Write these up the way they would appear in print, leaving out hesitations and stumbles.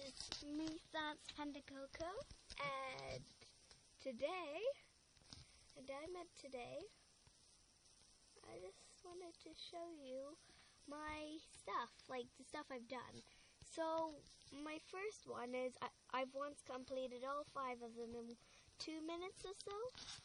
It's me, that's Panda Coco, and today, I just wanted to show you my stuff, like the stuff I've done. So, my first one is, I've once completed all 5 of them in 2 minutes or so.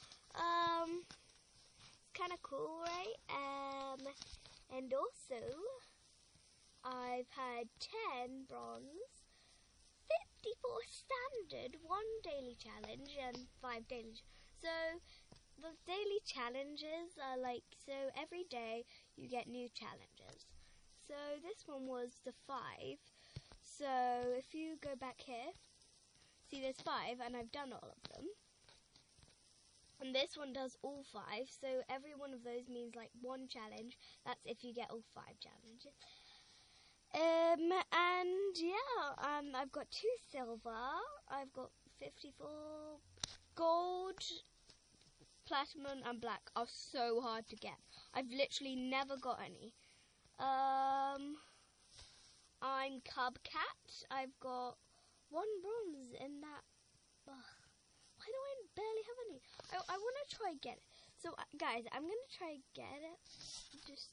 It's kind of cool, right? And also, I've had 10 bronze, 54 standard, 1 daily challenge, and 5 daily. So, the daily challenges are like, so every day you get new challenges. So, this one was the 5. So, if you go back here, see there's 5, and I've done all of them. And this one does all 5, so every one of those means like 1 challenge. That's if you get all 5 challenges. And yeah, I've got 2 silver, I've got 54 gold, platinum and black are so hard to get. I've literally never got any. I'm Cubcat. I've got 1 bronze in that. Why do I barely have any? I want to try get it. So guys, I'm gonna try get it. Just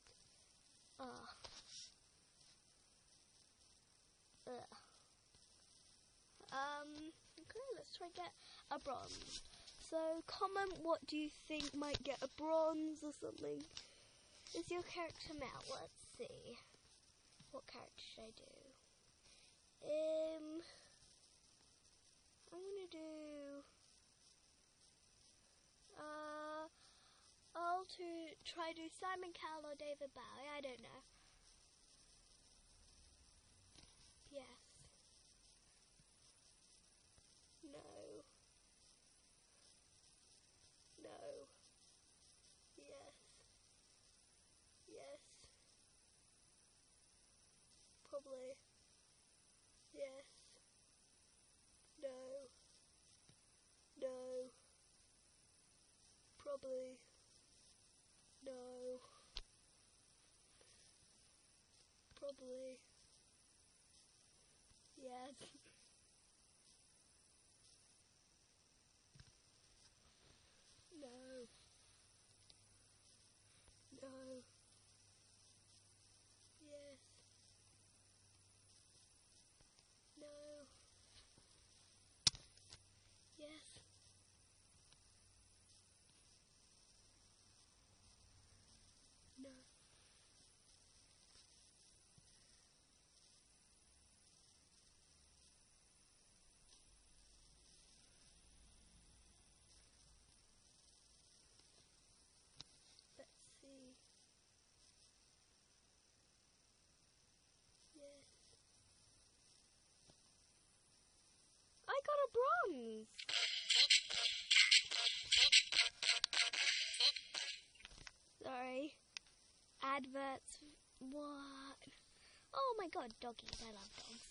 okay, let's try get a bronze. So comment, what do you think might get a bronze or something? Is your character male? Let's see. What character should I do? I'm gonna do I'll try do Simon Cowell or David Bowie, I don't know. Yes. No. No. Yes. Yes. Probably. Yes. No. No. Probably. No. Probably. Yes. No. No. Yes. No. Yes. No. Let's see. Yes. I got a bronze. Sorry. Adverts. What? Oh my god, doggies. I love dogs.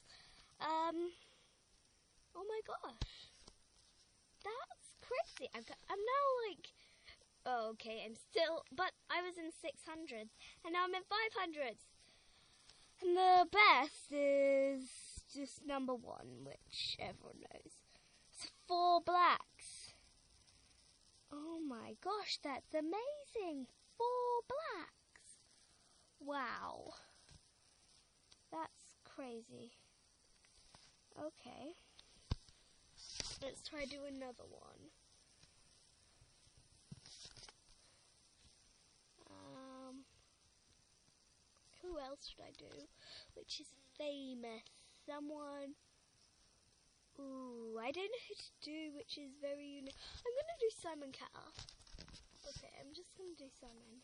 Oh my gosh. That's crazy. I'm now like, oh, okay, I'm still, but I was in 600s, and now I'm in 500s. And the best is just number 1, which everyone knows. It's 4 blacks. Oh my gosh, that's amazing. 4 blacks. Wow. That's crazy. Okay. Let's try do another one. Who else should I do? Which is famous? Someone. Ooh, I don't know who to do, which is very unique. I'm gonna do Simon Cowell. Okay, I'm just gonna do Simon.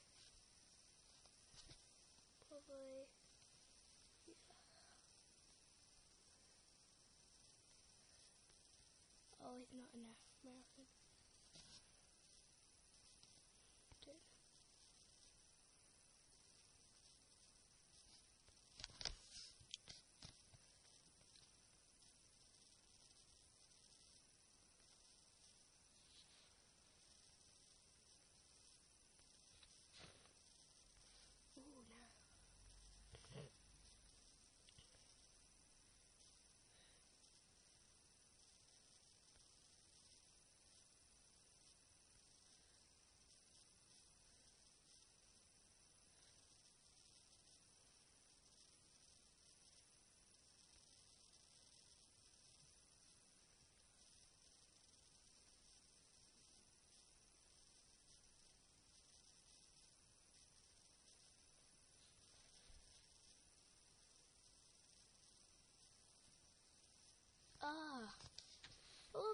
Probably. Yeah. Oh, he's not in a marathon.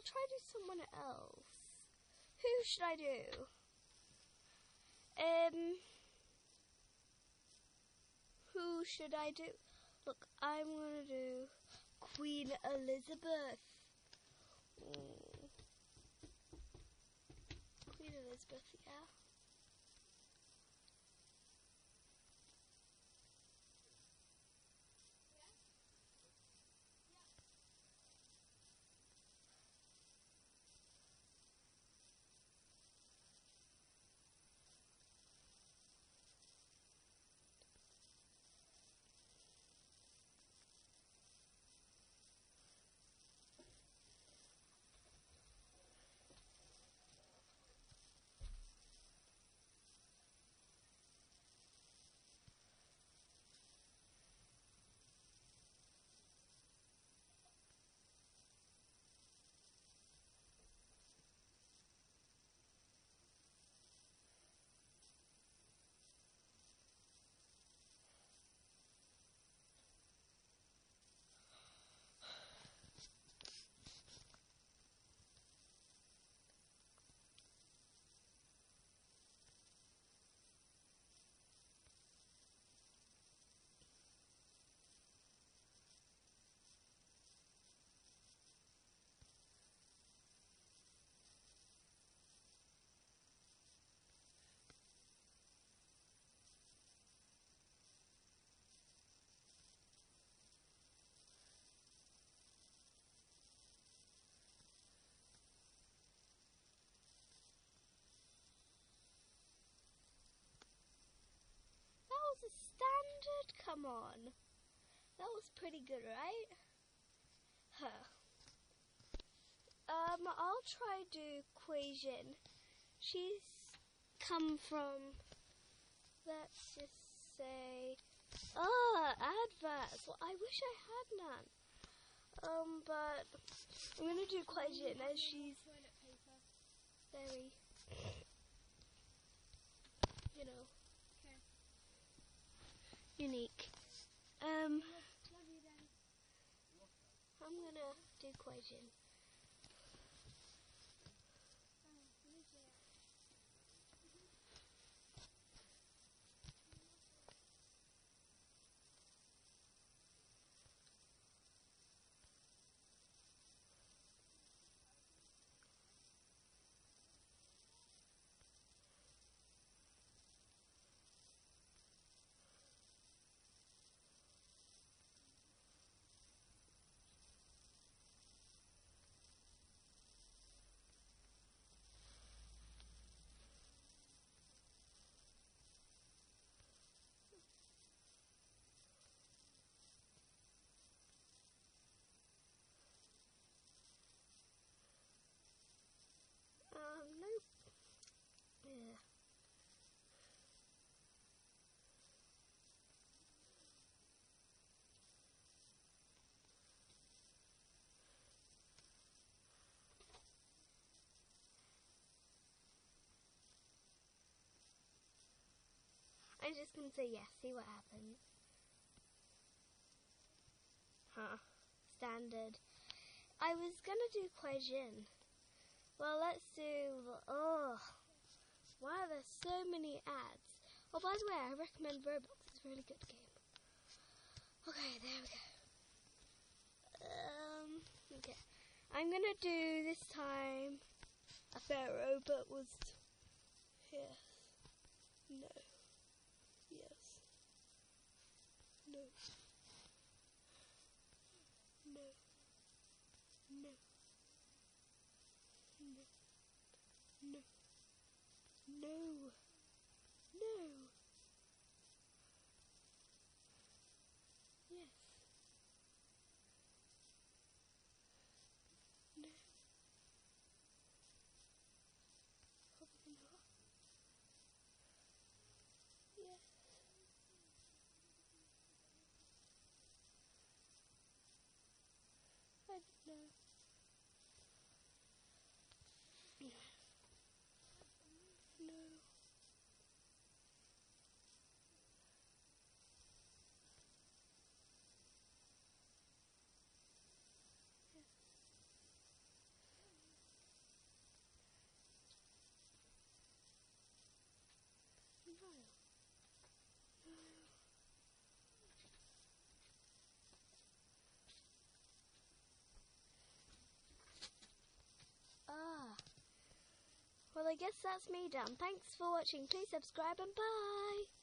I'll try to do someone else. Who should I do? Who should I do? Look, I'm gonna do Queen Elizabeth. Queen Elizabeth, yeah. That was a standard, come on. That was pretty good, right? Huh. I'll try to Quasian. She's come from, let's just say, adverts. Well, I wish I had none. But I'm gonna do Quasian as she's very, unique. I'm gonna do Quasian. Nope. Yeah. I'm just gonna say yes, see what happens. Huh. Standard. I was gonna do Quasian. Well, let's do, wow, there's so many ads. Oh, by the way, I recommend Roblox. It's a really good game. Okay, there we go. Okay. I'm gonna do this time a pharaoh, but was yes, no, yes, no, no, no, no, no, no, no, yes, no, probably not, yes, I don't know. No. Well, I guess that's me done. Thanks for watching. Please subscribe and bye.